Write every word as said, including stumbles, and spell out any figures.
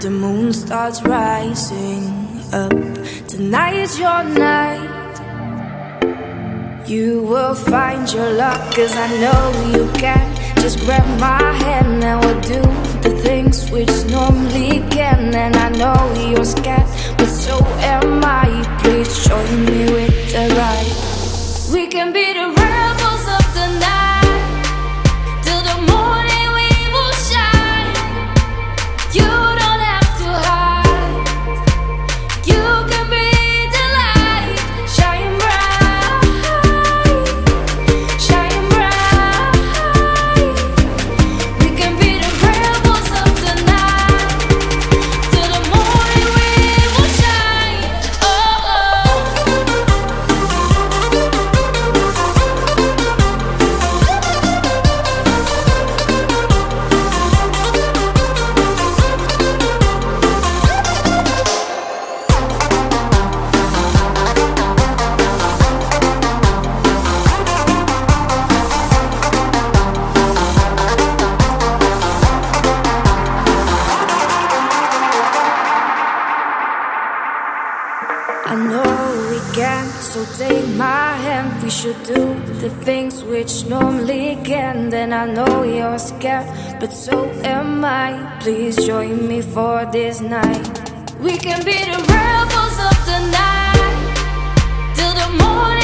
the moon starts rising up. Tonight's your night. You will find your luck, cause I know you can. Just grab my hand and we'll do the things which normally can. And I know you're scared, but so am I. Please join me with the ride. We can be the rebels of the night. Till the morning we will shine. You don't have to hide. You can be the light. Shine bright, shine bright. We can be the rebels of the night. Till the morning we will shine. Oh, oh. I know we can, so take my hand. We should do the things which normally can. Then I know you're scared, but so am I. Please join me for this night. We can be the rebels of the night. Till the morning